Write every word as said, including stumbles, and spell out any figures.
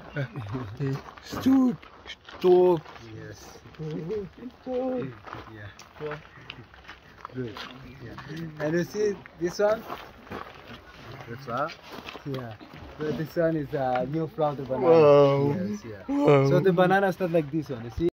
Stoop. Stoop. Yes. Yeah. Good. Yeah. And you see this one? This one? Yeah. So this one is a new flower banana. Wow. Yes, yeah. Wow. So the banana is not like this one, you see?